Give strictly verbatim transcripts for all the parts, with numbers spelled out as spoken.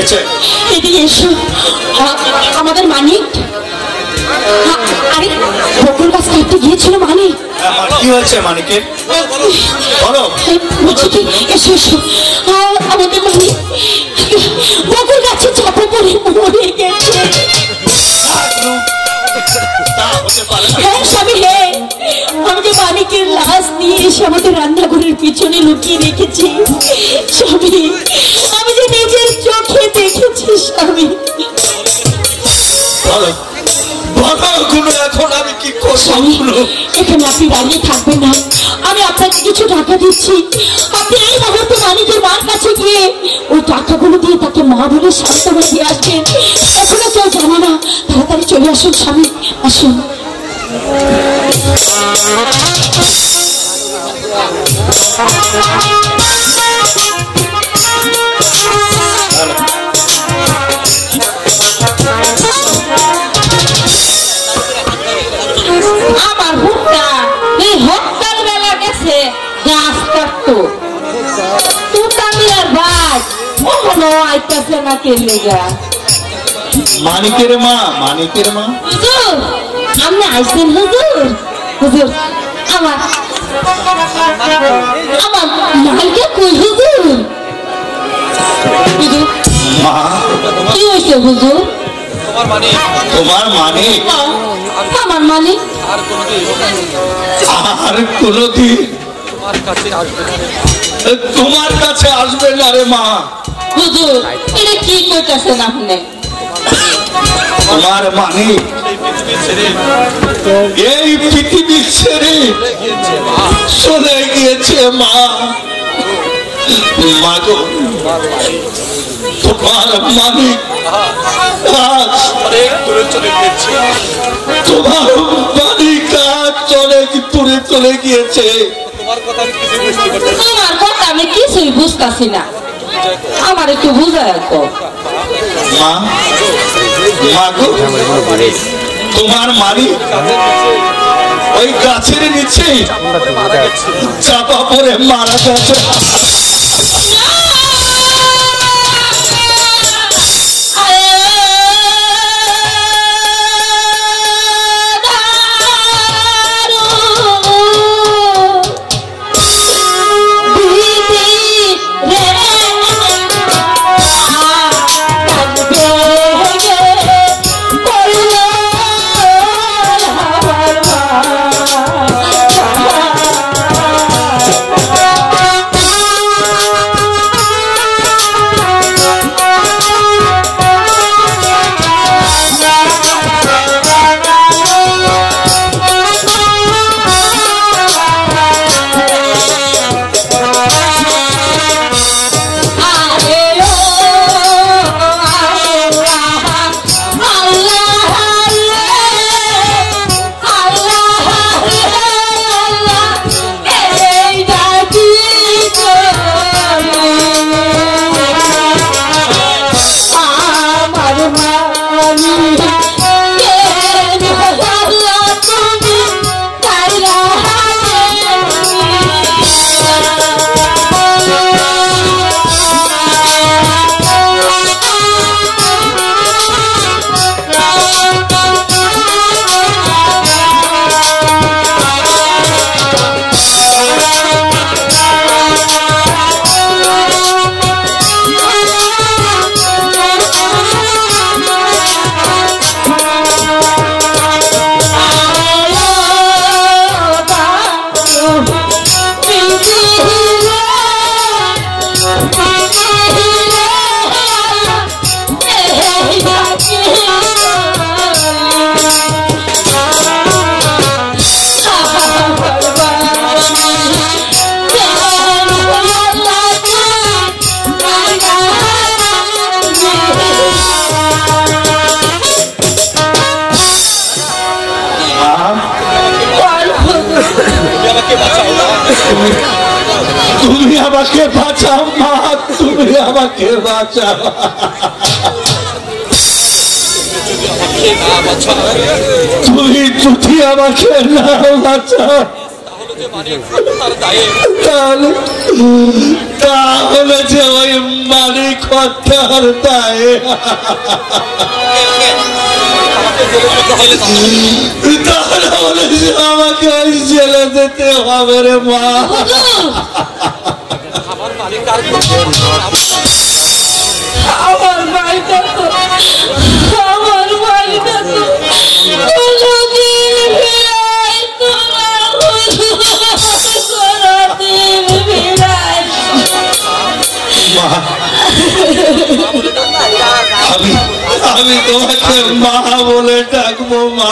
হয়েছে? এদিকে এসো। আমাদের মানিক আরে বকুল গাছ কাটতে গিয়েছিল মানিক। কি হয়েছে মানিকের বলো? বলছি কি এসো এসো আমাদের মানিক বকুল গাছে চাপা পড়ে মরে গেছে। হ্যাঁ স্বামী হ্যাঁ, আমি যে মানিকের লাশ নিয়ে এসে আমাদের রান্নাঘরের পিছনে লুকিয়ে রেখেছি স্বামী, আমি যে নিজের চোখে দেখেছি স্বামী। এখন আমি কি করবো? এখানে আপনি দাঁড়িয়ে থাকবেন না, আমি আপনাকে কিছু টাকা দিচ্ছি, আপনি এই মুহূর্তে মানিকের মার কাছে গিয়ে ওই টাকাগুলো দিয়ে তাকে মা বলে সান্ত্বনা দিয়ে আসবেন। এখনো কেউ জানে না, তাড়াতাড়ি চলে আসুন স্বামী, আসুন। আমার ভুট্টা এই হকাল বেলা গেছে গাছ কাটতো, তুতামিয়ার ভাই ওখানে আইতাছে না কেলে গা। মানিকের মা মানিকের মা হুজুর আপনি আইছেন? হুজুর হুজুর আমার আমার মাইকে কই? হুজুর হুজুর মা কি হয়েছে হুজুর? তোমার মানিক তোমার মানিক আমার মানিক আর কোনদিন তোমার কাছে আসবে না রে মা। হুজুর এটা কি কইতাছেন আপনি? তোমার মানিক এই পৃথিবী ছেড়ে চলে গিয়েছে মা। মা গো তোমার মানিক অনেক দূরে চলে গিয়েছে, তোমার মানিক অনেক দূরে চলে গিয়েছে। তোমার কথা আমি কিছু বুঝতে পারছি না। তোমার কথা আমি কিছুই বুঝতাছি না, আমার একটু বুঝায় তো। মা মা গো তোমার মানিক ওই গাছের নিচে চাপা পড়ে মারা গেছে। তুমি আমাকে বাঁচাও মা, তুমি আমাকে বাঁচাও। তুমি যদি আমাকে না বাঁচাও তাহলে তাহলে যে ওই মালিক হত্যার দায়ে তাহলে যে আমাকে ওই জেলে যেতে হবে রে মা। আমার ভাইটা তো আমার ভাইটা তো কোনদিন ফিরাই তো না, কোনদিন ফিরাই আমি আমি তোমাকে মা বলে ডাকবো মা।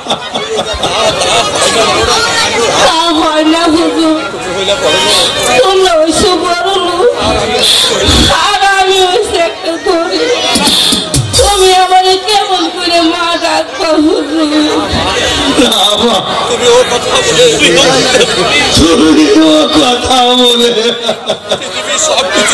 হয় না হুজুর, তোমরা ওইসব বড় লোক আর আমি ওইসব একটা ধরি, তুমি আমার কেমন করে মা ডাকবা হুজুর? তুমি ও কথা বলে তুমি ও কথা বলে সব কিছু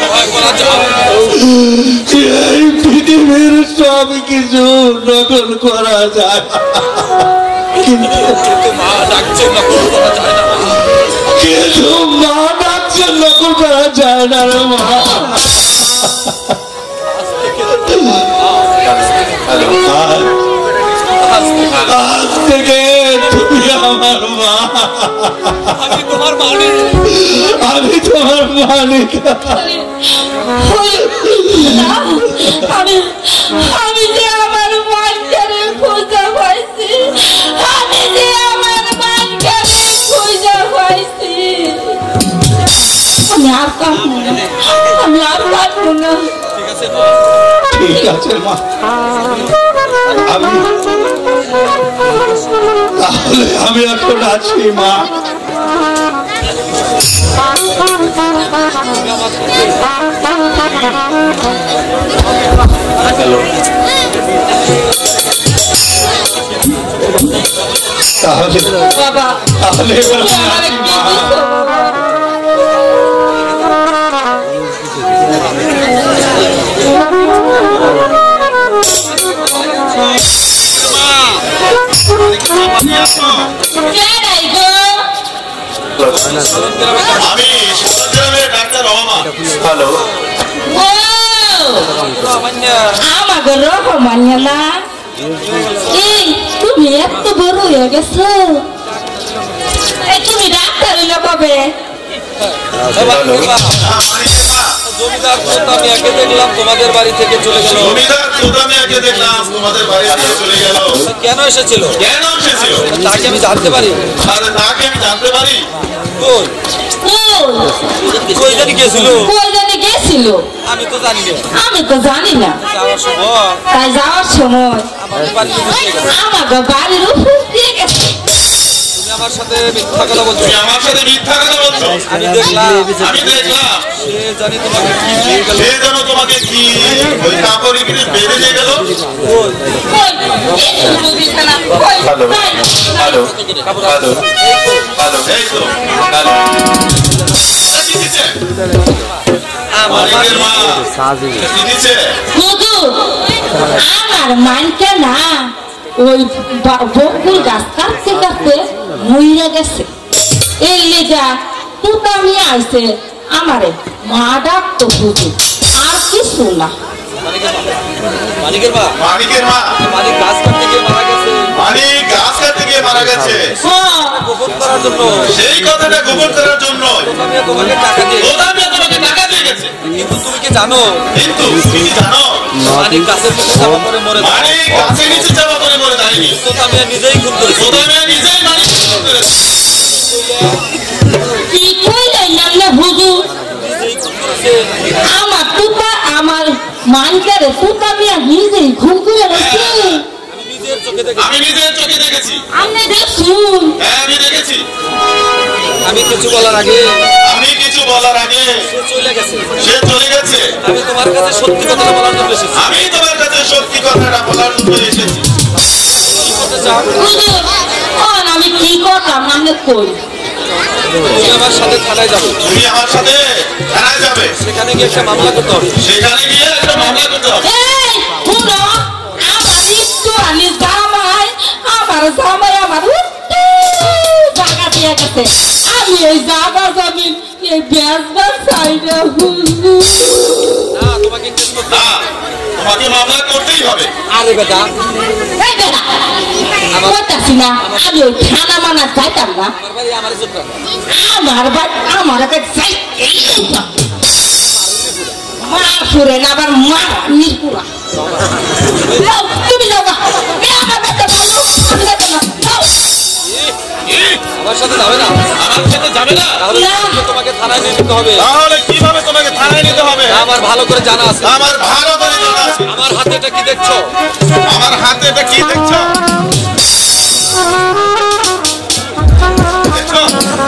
এই পৃথিবীর সব কিছু নকল করা যায়, কিন্তু মা ডাকছে নকল করা যায় না, কিন্তু মা ডাকছে নকল করা যায় না রে মা। আজ থেকে তুমি আমার মা, আমি তোমার মালিক, আমি তোমার মালিক। আমি আমি যে আমার মানকারে খোঁজা পাইছি, আমি যে আমার মানকারে খোঁজা পাইছি, আমি আর পারবো না, আমি আর পারবো না। ঠিক আছে মা, আমি তাহলে আমি এখন আছি মা। তাহলে বাবা তাহলে এবার আমি আছি মা। আমি সুন্দরগ্রামের ডাক্তার রহমান। হ্যালো, আমাকে রহমান না, এই তুমি এত বড় হয়ে গেছো, তুমি ডাক্তার হইলে কবে? জমিদার আমি একে দেখলাম তোমাদের বাড়ি থেকে চলে গেল। জমিদার আমি একে দেখলাম তোমাদের বাড়ি থেকে চলে গেল। কেন এসেছিল? কেন এসেছিল তাকে আমি জানতে পারি? আরে তাকে আমি জানতে পারি। কোন কই জানি গেছিল? কই জানি গেছিল? আমি তো জানি না। আমি তো জানি না। যাওয়ার সময় তাই যাওয়ার সময় আমার বাড়ির উপর দিয়ে গেছে। আমাকে বাড়ির উপর দিয়ে গেছে। তুমি আমার সাথে মিথ্যা কথা বলছো। তুমি আমার সাথে মিথ্যা কথা বলছো। আমি দেখলাম আমি দেখলাম সে জানি তোমাকে কি দিয়ে গেল। সে যেন তোমাকে কি ওই কাপড়ে কিনে বেঁধে দিয়ে গেল। কই এই শুধু বিছানা কই হ্যালো নাই, হ্যালো হ্যালো হ্যালো এই তো হ্যালো কি দিছে আমাদের মা কি দিছে? হুজুর আমার মানকে না ওই বকুল গাছ কাটতে কাটতে মইরা গেছে, এই লেগা তুতা নিয়ে আইছে আমারে মা ডাকতো হুজুর, আর কিছু না। মালিকের মা মালিকের মা মালিক গাছ কাটতে গিয়ে মারা গেছে। মালিক গাছ কাটতে গিয়ে মারা গেছে। হ্যাঁ গোপন করার জন্য সেই কথাটা গোপন করার জন্য আমি তোমাকে টাকা দিয়ে আমি তোমাকে টাকা দিয়ে গেছে। কিন্তু তুমি কি জানো কিন্তু তুমি কি জানো মালিক গাছের নিচে চাপা পড়ে মরে যায়। মালিক গাছের নিচে চাপা পড়ে মরে যায়নি। তো আমি নিজেই খুন করেছি। প্রথমে নিজেই মালিক খুন করেছে। কি কইলেন না হুজুর? নিজেই খুন করেছে। আমার তুতা আমার মানকারে তুতা মিয়া নিজেই ঘুম করে রয়েছে। আমি নিজের চোখে দেখেছি। আমি নিজের চোখে দেখেছি। আপনি দেখুন। হ্যাঁ আমি দেখেছি। আমি কিছু বলার আগে আমি কিছু বলার আগে সে চলে গেছে। সে চলে গেছে। আমি তোমার কাছে সত্যি কথা বলার জন্য এসেছি। আমি তোমার কাছে সত্যি কথাটা বলার জন্য এসেছি। কি করতে চাও? হুজুর কোন আমি কি করতাম আপনি কই? তুমি আমার সাথে থানায় যাবে। তুমি আমার সাথে থানায় যাবে। সেখানে গিয়ে একটা মামলা করতে হবে। সেখানে গিয়ে একটা মামলা করতে হবে। এই শুনো, আমার একটু আনি জামাই আমার জামাই আমার জায়গা দিয়ে হয়ে গেছে আমি এই জায়গা জমিন এই বেচবার চাইনা হুজুর না তোমাকে কেস করতে না তোমাকে মামলা করতেই হবে। আরে বেটা এই বেটা বলতাছি না আমি ওই খানা মানা চাইতাম না আমার বাড়ি আমার চুপ রাখ আমার বাড়ি আমার কাছে চাইতেই না মার ফুরে না আবার মার নির্পুরা তুমি যাও না আমার বেটা বলো আমি যাবো না যাও আমার সাথে যাবে না আমার সাথে যাবে না তাহলে না। তোমাকে থানায় নিয়ে যেতে হবে তাহলে কিভাবে তোমাকে থানায় নিতে হবে? আমার ভালো করে জানা আছে আমার ভালো করে জানা আছে। আমার হাতে এটা কি দেখছো আমার হাতে এটা কি দেখছো? দেখছো?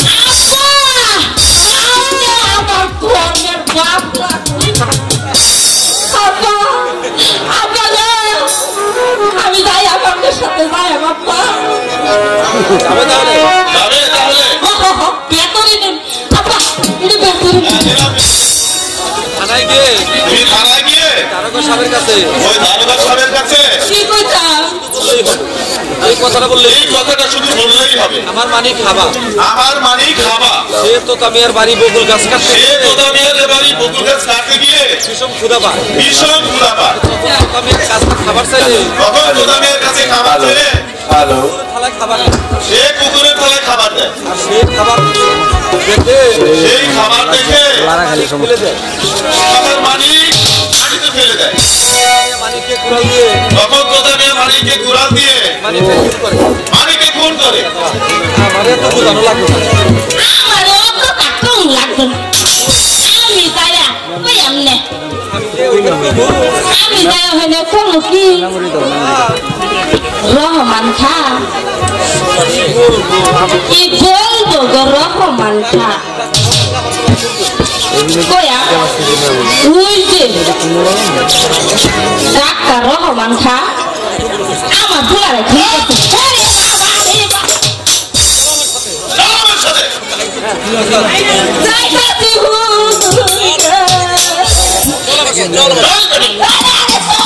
আমার ধর্মের বাপ লাগবে আব্বা আব্বা রে আমি যাই আপনাদের সাথে যাই বাপ্পা যাবে তাহলে যাবে তাহলে? বেতরে নেন আব্বা এটা বেতরে নেন দিলাম। থানায় গিয়ে তুমি থানায় গিয়ে তারকা সাহেবের কাছে ওই দারোগা সাহেবের কাছে কি কইতা বললেই হবে এই কথাটা বললে এই কথাটা শুধু বললেই হবে। আমার মানি খাবা আমার মানেই খাবা। সে তো তামিয়ার বাড়ি বকুল গাছ কাটতে সে তোদামিয়ার বাড়ি বকুল গাছ কাটতে গিয়ে ভীষণ ক্ষুধা পায় ভীষণ ক্ষুধা পায়। তামিয়ার কাছে খাবার চাইলে তখন তোদামিয়ার কাছে খাবার ছেড়ে হ্যালো থালায় খাবার দেয়। সে কুকুরের তলায় খাবার দেয়। আর সে খাবার দেখে সেই খাবার দেখে ফেলে দেয় আমার মানিক মাটিতে ফেলে দেয়। মানিককে কুড়াল দিয়ে তখন তোদামিয়া মানিককে কুড়াল দিয়ে মানিককে খুন করে মানিককে খুন করে। আমার এত বোঝানো লাগবে না আমার অত কাকম লাগবে না আমি যাইয়া ওই আমনে আমি যে ওইখানে বলবো আমি যাই হইলে কোনো কি রহমান খা কি বলবো গো রহমান খা কয়া ওই যে ডাক্তার রহমান খা আমার দুয়ারে ঠিক আছে চল আমার সাথে। যাইতাছি হুজুর চল বেটা।